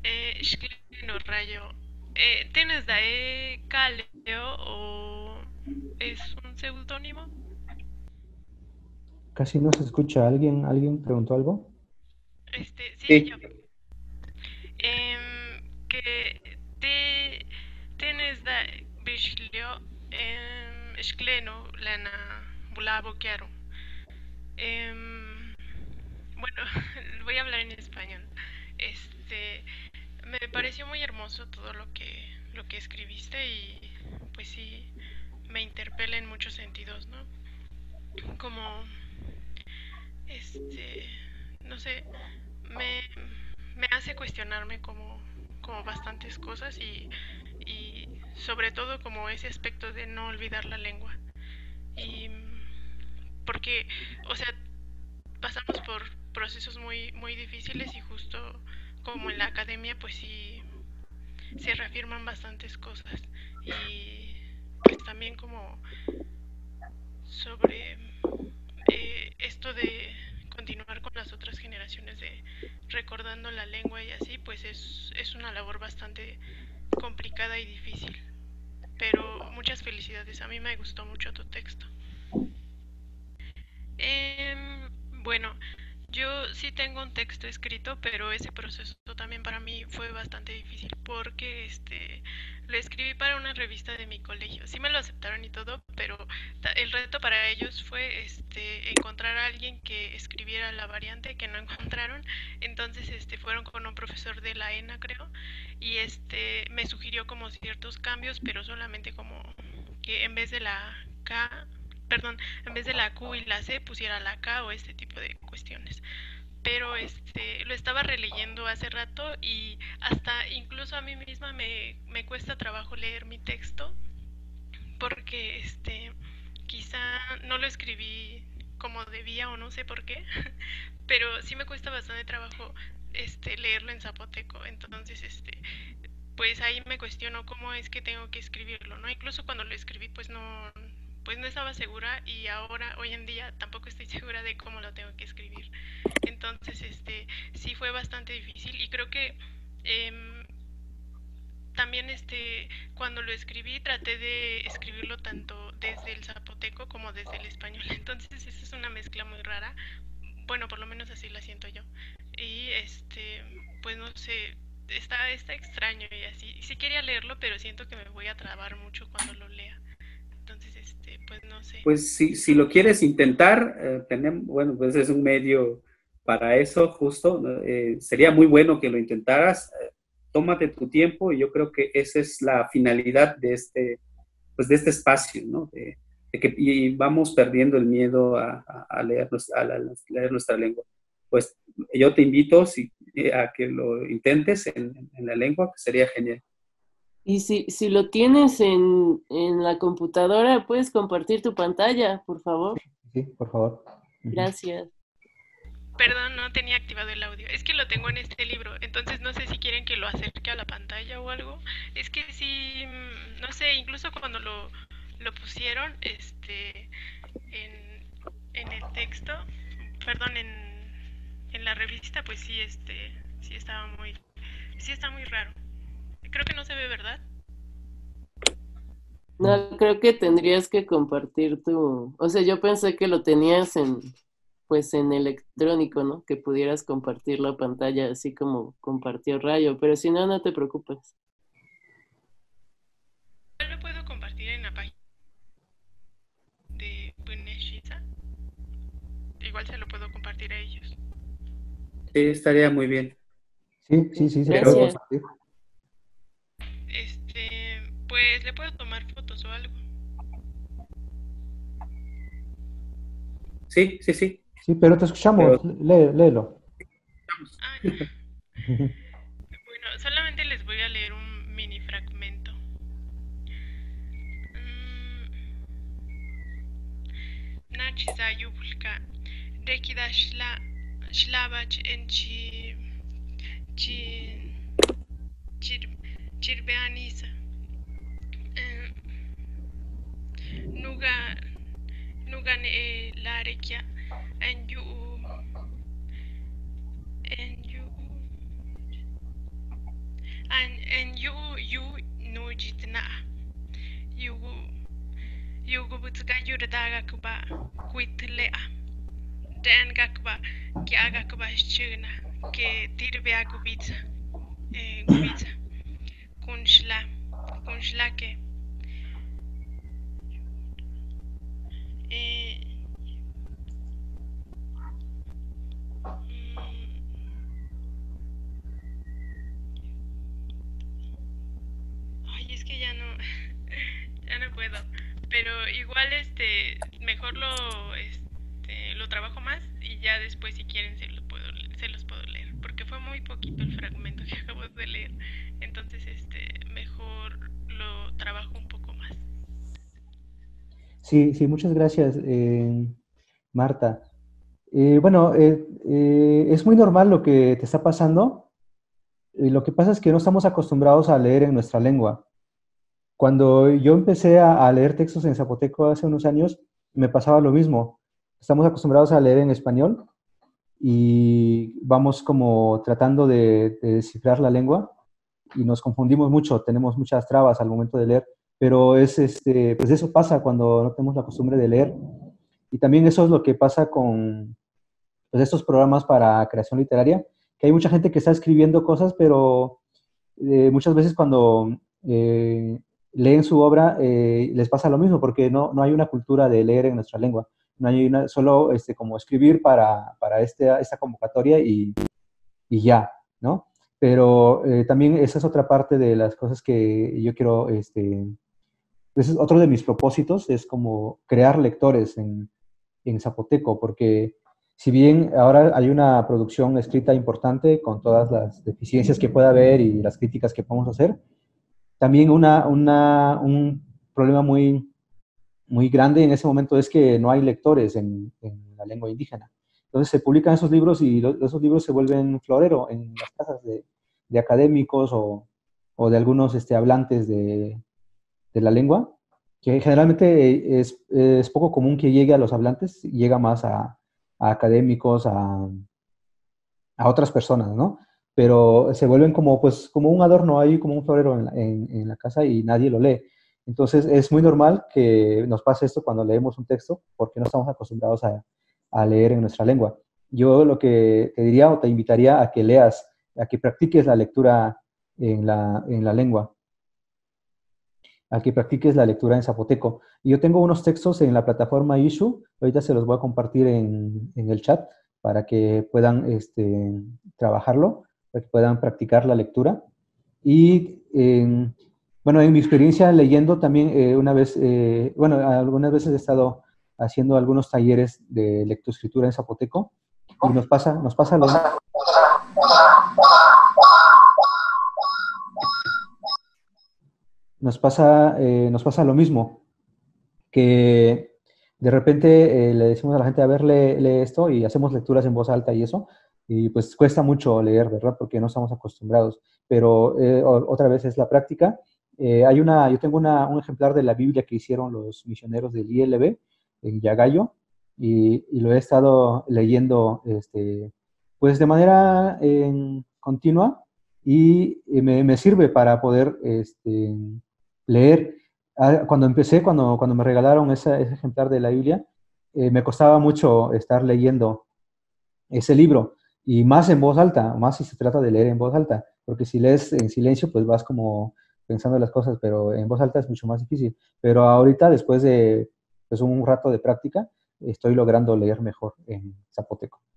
Escleno Rayo. ¿Tienes de Caleo o es un seudónimo? Casi no se escucha. ¿Alguien preguntó algo? Sí, yo. Sí, Que te tienes de Bishlio Escleno Lena Bulabo Quiero. Em, bueno, voy a hablar en español. Este, Me pareció muy hermoso todo lo que escribiste y pues sí me interpela en muchos sentidos, ¿no? Como este, no sé, me, me hace cuestionarme como bastantes cosas y sobre todo como ese aspecto de no olvidar la lengua. Y porque, o sea, pasamos por procesos muy difíciles y justo como en la academia pues sí se reafirman bastantes cosas y pues también como sobre esto de continuar con las otras generaciones de recordando la lengua y así pues es una labor bastante complicada y difícil, pero muchas felicidades, a mí me gustó mucho tu texto. Bueno, yo sí tengo un texto escrito, pero ese proceso también para mí fue bastante difícil porque lo escribí para una revista de mi colegio. Sí me lo aceptaron y todo, pero el reto para ellos fue encontrar a alguien que escribiera la variante que no encontraron. Entonces fueron con un profesor de la ENA, creo, y me sugirió como ciertos cambios, pero solamente como que en vez de la K, perdón, en vez de la Q y la C pusiera la K o este tipo de cuestiones. Pero lo estaba releyendo hace rato y hasta incluso a mí misma me cuesta trabajo leer mi texto porque quizá no lo escribí como debía o no sé por qué, pero sí me cuesta bastante trabajo leerlo en zapoteco. Entonces pues ahí me cuestiono cómo es que tengo que escribirlo, ¿no? Incluso cuando lo escribí, pues no estaba segura y ahora, hoy en día, tampoco estoy segura de cómo lo tengo que escribir. Entonces, sí fue bastante difícil y creo que eh, también cuando lo escribí traté de escribirlo tanto desde el zapoteco como desde el español. Entonces, esa es una mezcla muy rara. Bueno, por lo menos así la siento yo. Y pues no sé, está extraño y así. Sí quería leerlo, pero siento que me voy a trabar mucho cuando lo lea. Entonces, pues no sé. pues si lo quieres intentar, tenemos, bueno, pues es un medio para eso, justo. ¿No? Sería muy bueno que lo intentaras. Tómate tu tiempo y yo creo que esa es la finalidad de pues de este espacio, ¿no? De que y vamos perdiendo el miedo a leer, leer nuestra lengua. Pues yo te invito a que lo intentes en la lengua, que sería genial. Y si lo tienes en la computadora, puedes compartir tu pantalla, por favor. Sí, por favor. Ujú. Gracias. Perdón, no tenía activado el audio. Es que lo tengo en este libro, entonces no sé si quieren que lo acerque a la pantalla o algo. Es que sí, no sé, incluso cuando lo pusieron en, en el texto, perdón, en la revista, pues sí, sí estaba sí está muy raro. Creo que no se ve, ¿verdad? No, creo que tendrías que compartir o sea, yo pensé que lo tenías pues en electrónico, ¿no? Que pudieras compartir la pantalla así como compartió Rayo, pero si no, no te preocupes. Yo lo puedo compartir en la página de Buneshiza. Igual se lo puedo compartir a ellos. Sí, estaría muy bien. Sí, sí, sí, se puede Pero Gracias. compartir. Pues le puedo tomar fotos o algo. sí, sí, sí. Sí, pero te escuchamos. Pero Léelo. Ah, ya. Bueno, solamente les voy a leer un mini fragmento. Nachi zayubulka. Dekida shlabach en chi chir chirbeanisa. Nuga nugan larekia en yu and you no jitna you go butska yurdaga kuba kuitlea den gakba ki aga kuba chuna que tirbe a gubitza gubitza kunshla que ay, es que ya no ya no puedo, pero igual mejor lo trabajo más y ya después si quieren se los puedo leer, porque fue muy poquito el fragmento que acabo de leer, entonces mejor lo trabajo un poco más. Sí, sí, muchas gracias, Marta. Bueno, es muy normal lo que te está pasando. Lo que pasa es que no estamos acostumbrados a leer en nuestra lengua. Cuando yo empecé a leer textos en zapoteco hace unos años, me pasaba lo mismo. Estamos acostumbrados a leer en español y vamos como tratando de descifrar la lengua y nos confundimos mucho, tenemos muchas trabas al momento de leer, pero pues eso pasa cuando no tenemos la costumbre de leer. Y también eso es lo que pasa con pues, estos programas para creación literaria, que hay mucha gente que está escribiendo cosas, pero muchas veces cuando leen su obra les pasa lo mismo, porque no hay una cultura de leer en nuestra lengua. No hay solo como escribir para esta convocatoria y ya, ¿no? Pero también esa es otra parte de las cosas que yo quiero, ese es otro de mis propósitos, es como crear lectores en zapoteco, porque si bien ahora hay una producción escrita importante con todas las deficiencias que pueda haber y las críticas que podemos hacer, también un problema muy, muy grande en ese momento es que no hay lectores en la lengua indígena. Entonces se publican esos libros y esos libros se vuelven florero en las casas de académicos o de algunos hablantes de la lengua, que generalmente es poco común que llegue a los hablantes, llega más a académicos, a otras personas, ¿no? Pero se vuelven como, pues, como un adorno ahí, como un florero en la casa y nadie lo lee. Entonces es muy normal que nos pase esto cuando leemos un texto, porque no estamos acostumbrados a leer en nuestra lengua. Yo lo que te diría o te invitaría a que leas, a que practiques la lectura en la lengua, a que practiques la lectura en zapoteco. Y yo tengo unos textos en la plataforma Issue, ahorita se los voy a compartir en el chat para que puedan trabajarlo, para que puedan practicar la lectura. Y bueno, en mi experiencia leyendo también bueno, algunas veces he estado haciendo algunos talleres de lectoescritura en zapoteco y nos pasa lo mismo. Nos pasa lo mismo, que de repente le decimos a la gente, a ver, lee esto, y hacemos lecturas en voz alta y eso, y pues cuesta mucho leer, ¿verdad? Porque no estamos acostumbrados. Pero otra vez es la práctica. Yo tengo un ejemplar de la Biblia que hicieron los misioneros del ILB en Yagayo, y lo he estado leyendo pues de manera continua, y me sirve para poder leer. Cuando me regalaron ese ejemplar de la Biblia, me costaba mucho estar leyendo ese libro, y más en voz alta, más si se trata de leer en voz alta, porque si lees en silencio, pues vas como pensando las cosas, pero en voz alta es mucho más difícil. Pero ahorita, después de pues, un rato de práctica, estoy logrando leer mejor en zapoteco.